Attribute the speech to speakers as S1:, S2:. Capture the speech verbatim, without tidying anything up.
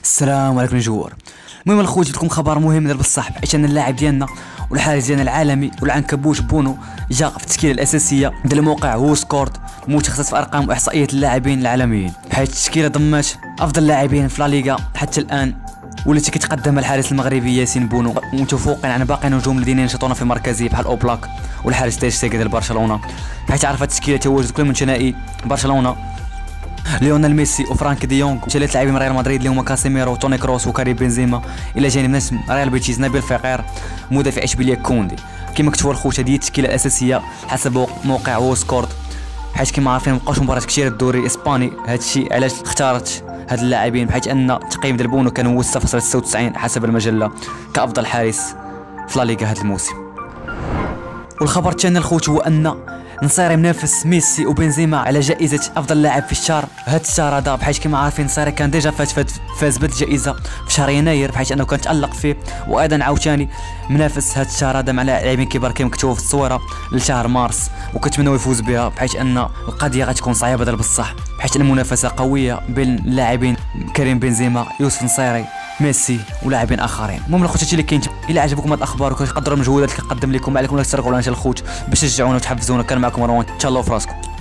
S1: السلام عليكم الجوار. المهم الخوت جبت لكم خبر مهم ديال بصح، حيت ان اللاعب ديالنا والحارس ديالنا العالمي والعنكبوت بونو جا في التشكيله الاساسيه ديال الموقع هو سكورت متخصص في ارقام واحصائيات اللاعبين العالميين، حيث التشكيله ضمات افضل لاعبين في لا ليغا حتى الان، والتي كتقدمها الحارس المغربي ياسين بونو، متفوقا على باقي النجوم الذين ينشطون في مركزه بحال اوبلاك والحارس تير شتيغن ديال برشلونه، حيث عرفت التشكيله تواجد كل من ثنائي برشلونه ليونيل ميسي وفرانك دي يونغ، ثلاث لاعبين من ريال مدريد اللي هما كاسيميرو وتوني كروس وكاريم بنزيما، الى جانب ناس ريال بيتيس نبيل فقير، مدافع اشبيليه كوندي. كما كتبوا الخوت هذه التشكيله الاساسيه حسب موقع وو سكورت، حيت كما عارفين مابقاوش مباريات كثير الدوري الاسباني. هذا الشيء علاش اختارت هاد اللاعبين، بحيث ان التقييم ديال بونو كان هو ستة فاصلة ستة وتسعين حسب المجله كافضل حارس في لا ليغا هذا الموسم. والخبر الثاني الخوت هو ان نصيري منافس ميسي وبنزيما على جائزة أفضل لاعب في الشهر هاد الشهر هذا، بحيث كما عارفين نصيري كان ديجا فاز فاز بالجائزة في شهر يناير، بحيث أنه كان تألق فيه، وأيضا عاوتاني منافس هاد الشهر هذا مع لاعبين كبار كما مكتوب في التصويرة لشهر مارس، وكنتمناو يفوز بها، بحيث أن القضية غتكون صعيبة ديال بصح، بحيث المنافسة قوية بين اللاعبين كريم بنزيما، يوسف نصيري، ميسي ولاعبين اخرين. المهم الخوت هادشي اللي كاين. الى عجبكم هاد الاخبار وكتقدروا المجهودات اللي كنقدم لكم، ما عليكم الا تشتركوا على القناه الخوت باش تشجعونا وتحفزونا. كان معكم مروان، تهلاو في راسكم.